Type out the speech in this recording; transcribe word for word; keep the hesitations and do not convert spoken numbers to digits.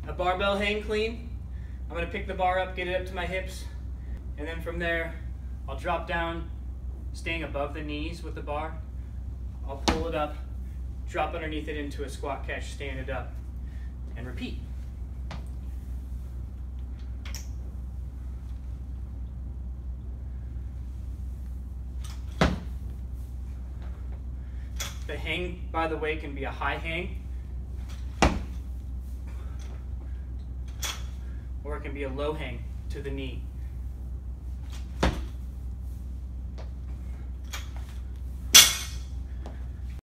a barbell hang clean. I'm gonna pick the bar up, get it up to my hips, and then from there, I'll drop down, staying above the knees with the bar. I'll pull it up, drop underneath it into a squat catch, stand it up, and repeat. The hang, by the way, can be a high hang, or it can be a low hang to the knee.